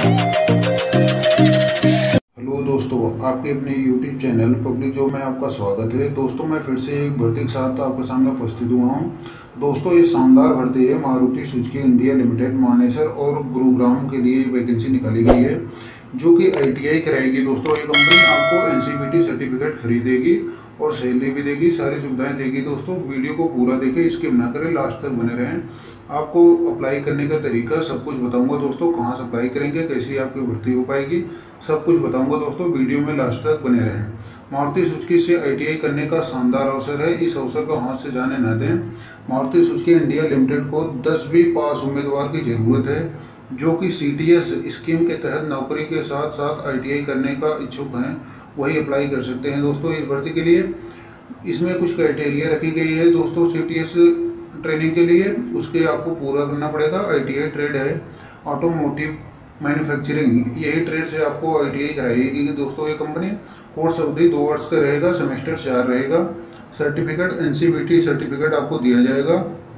Hello दोस्तों, आपके अपने YouTube चैनल पब्लिक जॉब में आपका स्वागत है। दोस्तों, मैं फिर से एक भर्ती के साथ आपके सामने उपस्थित हुआ हूं। दोस्तों, ये शानदार भर्ती है। मारुति सुजुकी इंडिया लिमिटेड मानेसर और गुरुग्राम के लिए वैकेंसी निकाली गई है, जो कि ITI कराएगी। दोस्तों, ये कंपनी आपको NCVT सर्टिफिकेट फ्री देगी और सैलरी भी देगी, सारी सुविधाएं देगी। दोस्तों, वीडियो को पूरा देखें, स्किप ना करें, लास्ट तक बने रहें। आपको अप्लाई करने का तरीका सब कुछ बताऊंगा। दोस्तों, कहाँ से अप्लाई करेंगे, कैसी आपकी भर्ती हो पाएगी, सब कुछ बताऊंगा। दोस्तों, वीडियो में लास्ट तक बने रहें। मारुति सुजुकी से ITI करने का शानदार अवसर है, इस अवसर को हाथ से जाने न दें। मारुति सुजुकी इंडिया लिमिटेड को 10वीं पास उम्मीदवार की जरूरत है, जो कि CTS स्कीम के तहत नौकरी के साथ साथ ITI करने का इच्छुक हैं, वही अप्लाई कर सकते हैं। दोस्तों, इस भर्ती के लिए इसमें कुछ क्राइटेरिया रखी गई है। दोस्तों, CTS ट्रेनिंग के लिए उसके आपको पूरा करना पड़ेगा। ITI ट्रेड है ऑटोमोटिव मैन्युफैक्चरिंग, यही ट्रेड से आपको ITI कराएगी। दोस्तों, ये कंपनी कोर्स अवधि 2 वर्ष का रहेगा, सेमेस्टर 4 रहेगा। सर्टिफिकेट NCVT सर्टिफिकेट आपको दिया जाएगा।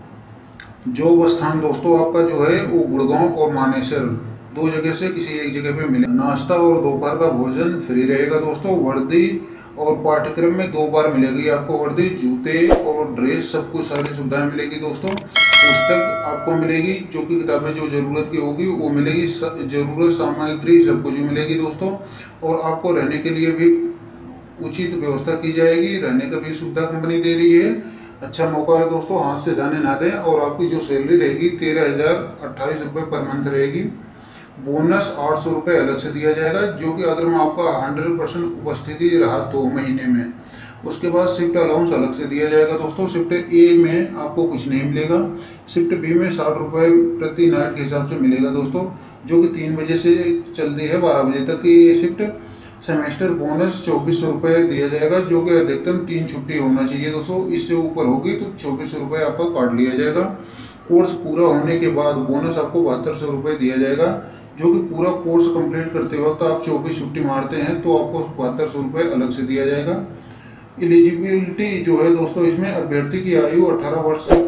जॉब स्थान दोस्तों आपका जो है वो गुड़गांव और मानेसर 2 जगह से किसी एक जगह पे मिले। नाश्ता और दोपहर का भोजन फ्री रहेगा। दोस्तों, वर्दी और पाठ्यक्रम में 2 बार मिलेगी आपको वर्दी, जूते और ड्रेस, सब कुछ सारी सुविधाएं मिलेगी। दोस्तों, पुस्तक आपको मिलेगी, जो कि किताबें जो जरूरत की होगी वो मिलेगी, जरूरत सामग्री सब कुछ मिलेगी। दोस्तों, और आपको रहने के लिए भी उचित व्यवस्था की जाएगी, रहने का भी सुविधा कंपनी दे रही है। अच्छा मौका है दोस्तों, हाथ से जाने ना दें। और आपकी जो सैलरी रहेगी 13,028 रुपये पर मंथ रहेगी। बोनस 800 रुपये अलग से दिया जाएगा, जो कि अगर मैं आपका 100% उपस्थिति रहा 2 महीने में, उसके बाद शिफ्ट अलाउंस अलग से दिया जाएगा। दोस्तों, शिफ्ट A में आपको कुछ नहीं मिलेगा, शिफ्ट B में 60 रुपये प्रति नाइट के हिसाब से मिलेगा। दोस्तों, जो कि 3 बजे से चलती है 12 बजे तक की ये शिफ्ट। सेमेस्टर बोनस 2400 रुपये दिया जाएगा, जो कि अधिकतम 3 छुट्टी होना चाहिए। दोस्तों, इससे ऊपर होगी तो 2400 रुपये आपका काट लिया जाएगा। कोर्स पूरा होने के बाद बोनस आपको 7200 रुपये दिया जाएगा, जो कि पूरा कोर्स कंप्लीट करते वक्त आप 24 छुट्टी मारते हैं तो आपको 7200 रुपये अलग से दिया जाएगा। एलिजिबिलिटी जो है दोस्तों, इसमें अभ्यर्थी की आयु 18 वर्ष से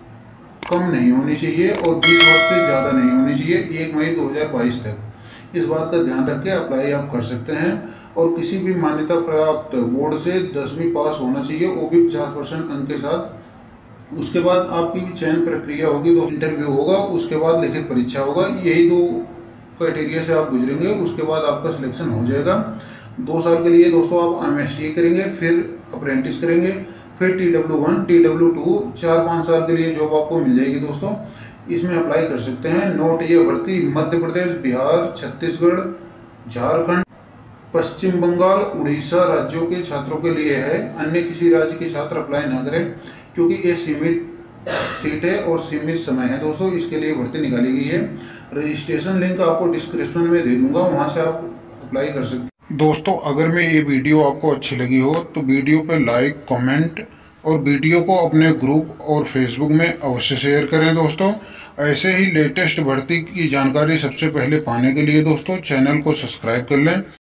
कम नहीं होनी चाहिए और 20 वर्ष से ज़्यादा नहीं होनी चाहिए 1 मई 2022 तक। इस बात का ध्यान रख के अप्लाई आप कर सकते हैं। और किसी भी मान्यता प्राप्त बोर्ड से 10वीं पास होना चाहिए, वो भी 50% अंक के साथ। उसके बाद आपकी चयन प्रक्रिया होगी, 2 इंटरव्यू होगा, उसके बाद लिखित परीक्षा होगा। यही 2 क्राइटेरिया से आप गुजरेंगे, उसके बाद आपका सिलेक्शन हो जाएगा। 2 साल के लिए दोस्तों आप MST करेंगे, फिर अप्रेंटिस करेंगे, फिर TW1 TW2 4-5 साल के लिए जॉब आपको मिल जाएगी। दोस्तों, इसमें अप्लाई कर सकते हैं। नोट, ये भर्ती मध्य प्रदेश, बिहार, छत्तीसगढ़, झारखंड, पश्चिम बंगाल, उड़ीसा राज्यों के छात्रों के लिए है। अन्य किसी राज्य के छात्र अप्लाई ना करें, क्योंकि ये सीमित सीट है और सीमित समय है। दोस्तों, इसके लिए भर्ती निकाली गई है। रजिस्ट्रेशन लिंक आपको डिस्क्रिप्शन में दे दूंगा, वहां से आप अप्लाई कर सकते हैं। दोस्तों, अगर मैं ये वीडियो आपको अच्छी लगी हो तो वीडियो पे लाइक, कमेंट और वीडियो को अपने ग्रुप और फेसबुक में अवश्य शेयर करें। दोस्तों, ऐसे ही लेटेस्ट भर्ती की जानकारी सबसे पहले पाने के लिए दोस्तों चैनल को सब्सक्राइब कर लें।